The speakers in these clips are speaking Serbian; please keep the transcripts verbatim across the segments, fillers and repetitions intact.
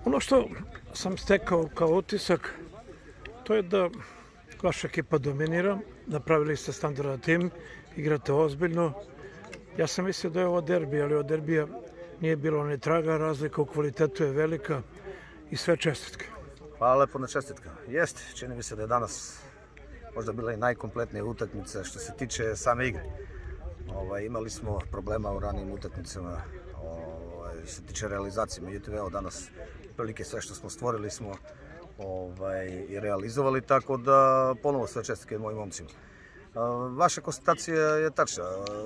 Ono što sam stekao kao utisak, to je da vaša ekipa dominira, napravili ste standardan tim, igrate ozbiljno. Ja sam mislio da je ovo derbi, ali od derbija nije bilo ni traga, razlika u kvalitetu je velika i sve čestitke. Hvala lepo na čestitka. Jeste, čini mi se da je danas možda bila i najkompletnija utakmica što se tiče same igre. Ovaj, imali smo problema u ranijim utakmicama ovaj, što se tiče realizacije, međutim evo danas prilike sve što smo stvorili smo ovaj, i realizovali, tako da ponovo sve čestitke mojim momcima. Vaša konstatacija je tačna.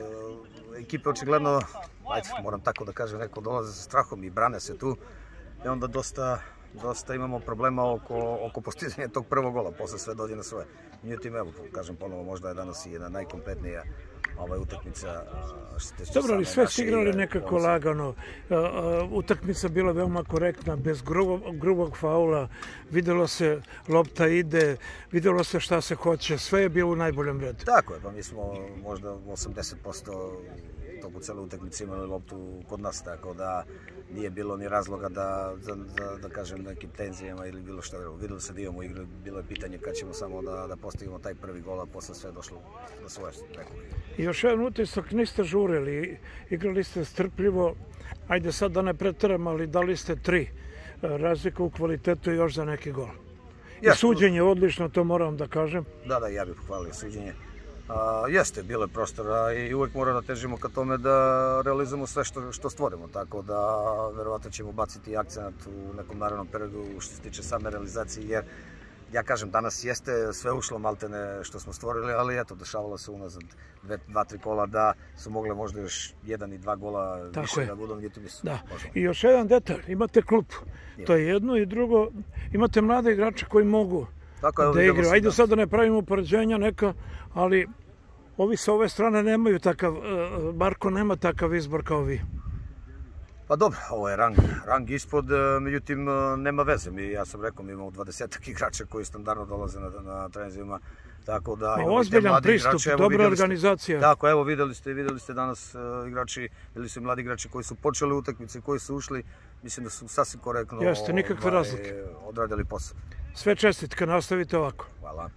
Ekipe očigledno, ajde, moram tako da kažem, neko dolaze sa strahom i brane se tu i onda dosta, dosta imamo problema oko, oko postizanja tog prvog gola, posle sve dođe na svoje. Međutim, evo, kažem ponovo, možda je danas i jedna najkompletnija ova utakmica. Dobro, ali sve su igrali nekako lagano. Utakmica bila veoma korektna, bez grubog faula. Videlo se, lopta ide, videlo se šta se hoće, sve je bilo u najboljem redu. Tako je, pa mi smo možda osamdeset posto toku cele utakmice imali loptu kod nas, tako da nije bilo ni razloga da, za, za, da kažem, nekim tenzijama ili bilo šta. Videlo se da imamo igru, bilo je pitanje kad ćemo samo da, da postavimo taj prvi gol, a posle sve došlo na svoje. I još jedan utisak, niste žurili, igrali ste strpljivo, ajde sad da ne preteram, ali dali ste tri. Razlika u kvalitetu je još za neki gol. I suđenje odlično, to moram da kažem. Da, da, ja bih pohvalio suđenje. A, jeste, bilo je prostora i uvek mora da težimo ka tome da realizujemo sve što, što stvorimo, tako da verovatno ćemo baciti akcenat u nekom narednom periodu što se tiče same realizacije, jer ja kažem, danas jeste sve ušlo maltene što smo stvorili, ali eto, dešavalo se unazad dve, dva, tri kola da su mogle možda još jedan i dva gola tako više je. Da budu, međutim nisu. Da. I još jedan detalj, imate klub, je. To je jedno, i drugo, imate mlade igrače koji mogu tako, da igraju. Ajde sad da ne pravimo upoređenja neka, ali ovi sa ove strane nemaju takav, Marko nema takav izbor kao vi. Pa dobro, ovo je rang, rang ispod, međutim nema veze. Mi, ja sam rekao, mi imamo dvadesetak igrača koji standardno dolaze na, na treninzima, tako da imamo ozbiljan pristup, igrače, dobra organizacija. Ste, tako, evo videli ste, videli ste danas uh, igrači, videli ste mladi igrači koji su počeli utakmice, koji su ušli, mislim da su sasvim korektno Jeste, nikakve ovaj, razlike. Odradili posao. Sve čestitke, nastavite ovako. Hvala.